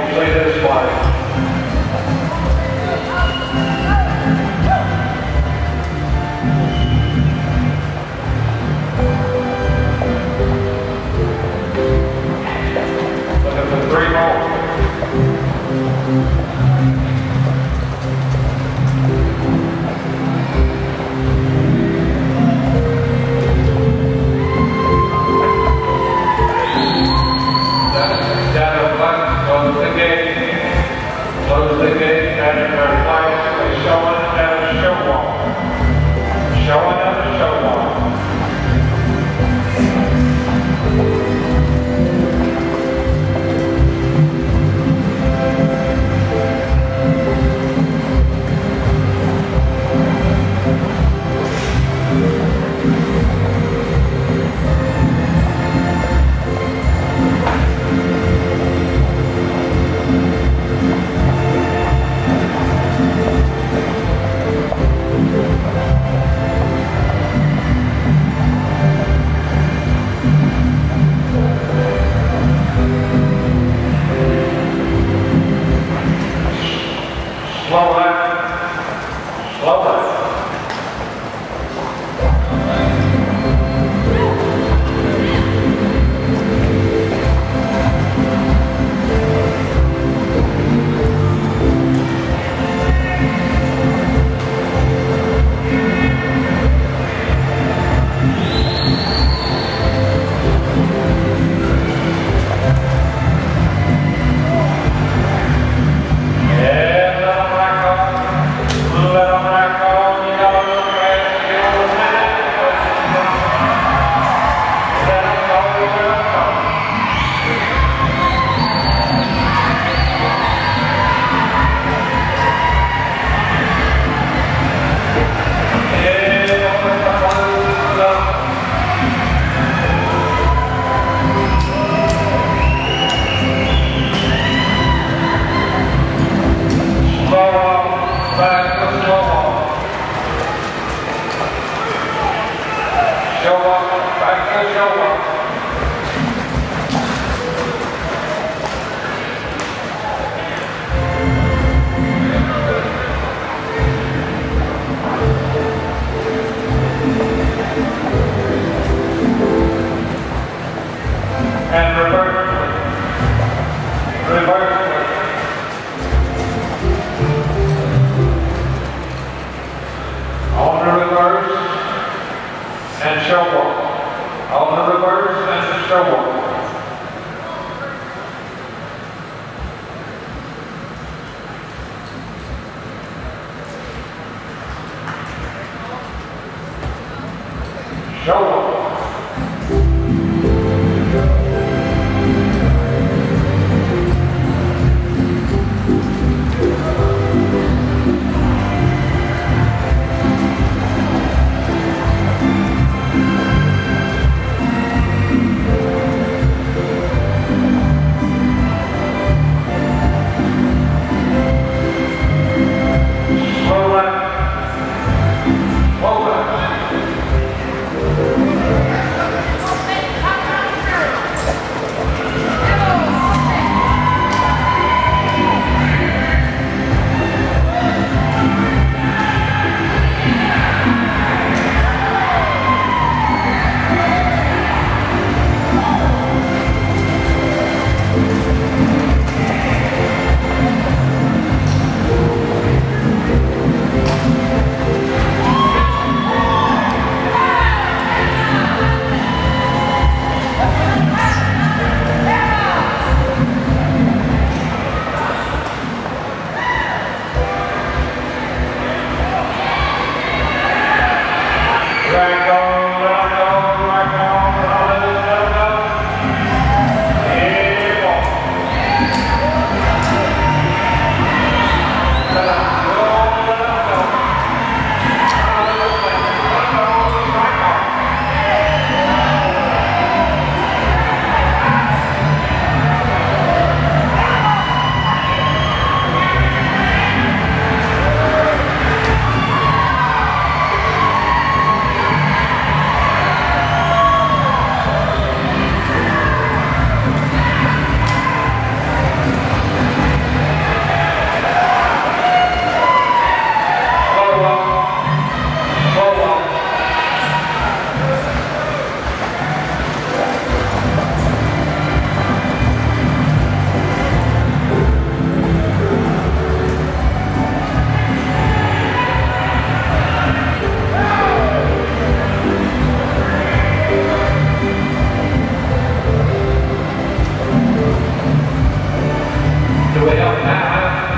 complete his flight. Close the gate and their flights are showing at a show walk. Showing at a show walk. Slow left. Slow left. And reverse. On the reverse and show walk. On the reverse and show walk. Show walk. Do we help now?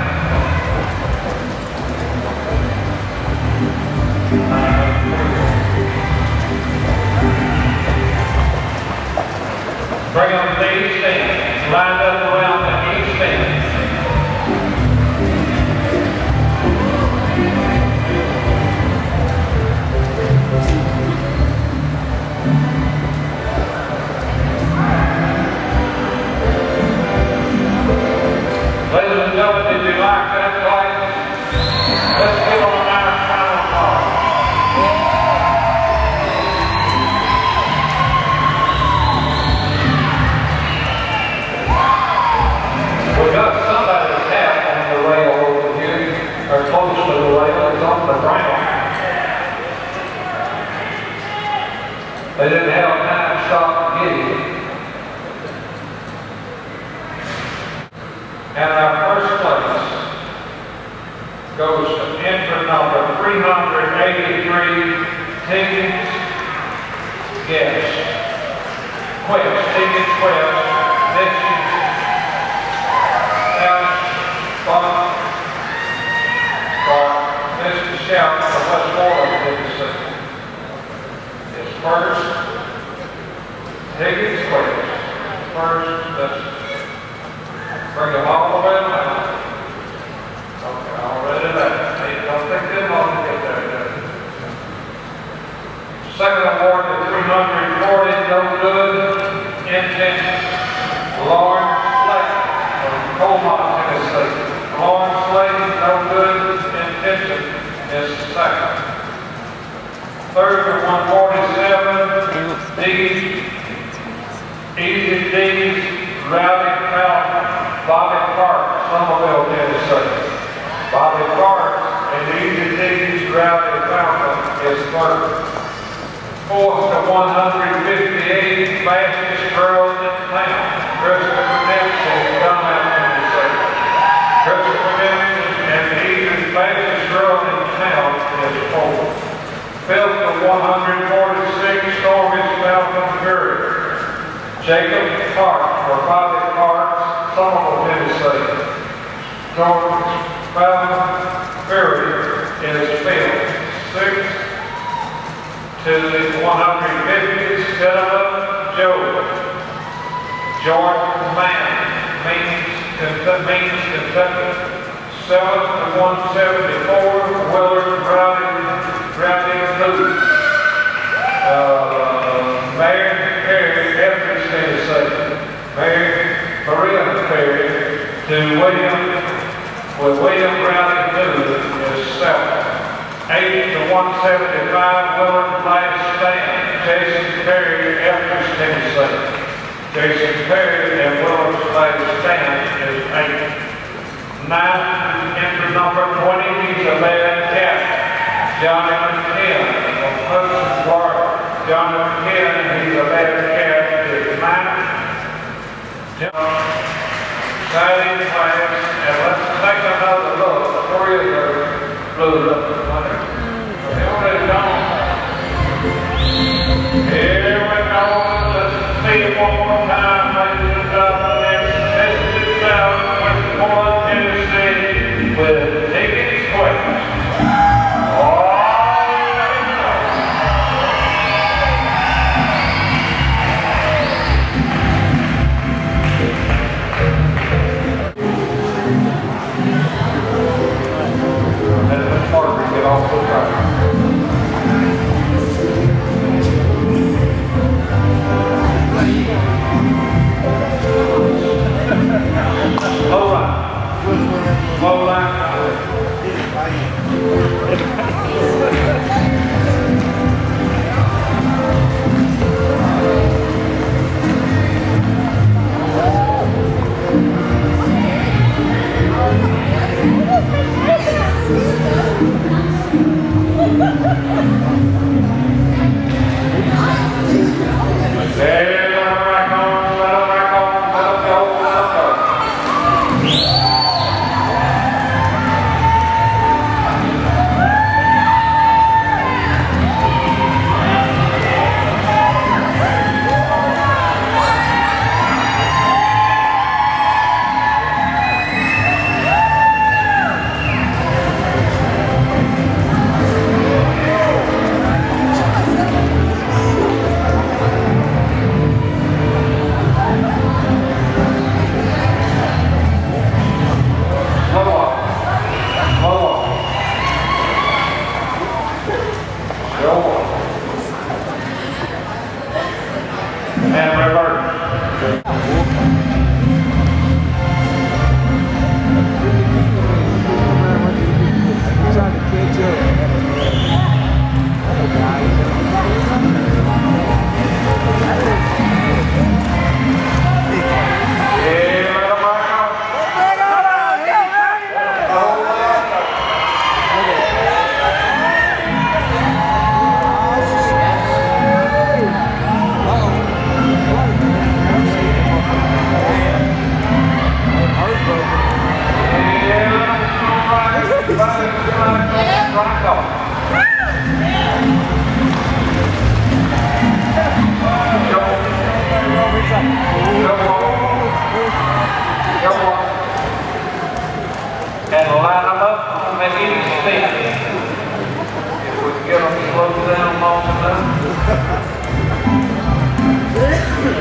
Bring them to the east end. Lined up around the east end. Ladies and gentlemen, did you like that place? Let's give them a nice final call. We got somebody's hat on the rail over here, or close to the rail. It's on the ground. They didn't have time to stop and get it. And our first place goes to entrant number 383, Tickets Guest. Quest, Tickets Quest, Mrs. Mr. Shout from West Florida, Tennessee. It's first, Tickets Quest. First, let's bring them all the way around. Okay, already there. Hey, don't think them all to get there. Second award to 340, no good, intention, Lawrence Slade from Colmont, Tennessee. Lawrence Slade, no good, intention is second. Third to 147, Easy D's, Rowdy Fountain, Bobby Park, Somerville, Tennessee. Bobby Park and Easy D's Rowdy Fountain is third. Fourth to 158, fastest girl in town, Christopher Dempsey, Dunlap, Tennessee. Christopher Dempsey and the Easy fastest girl in town is fourth. Fifth to 146, Stormage Falcon Curry. Jacob Park or Bobby Park, Somerville, Tennessee. George Falcon Curry is fifth. Sixth to the 150, Settlement Joe. George Mann, Means, Kentucky. Seventh to 174, Willard Rowdy Booth. Mary Perry, Memphis, Tennessee. Maria Perry to William Rowdy Booth is seventh. 8 to 175, Willard Last Stand, Jason Perry, Memphis, Tennessee. Jason Perry and Willard's Last Stand is 8th. 9 enter number 20, he's a bad cat. Johnny McKinn from Hudson, Florida. Johnny McKinn, he's a bad cat, is 9th. Exciting class, and let's take another look. Three of the blue up. They already gone. Here we go. Let's see it one more time, ladies and gentlemen. This is out Tennessee with Tickets Quest. Get off the track. Slow line. Slow line.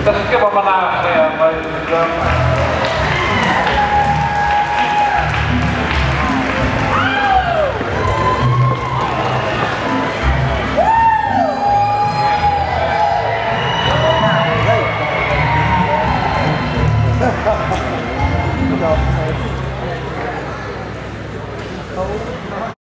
Let's give them a nice hand, ladies and gentlemen.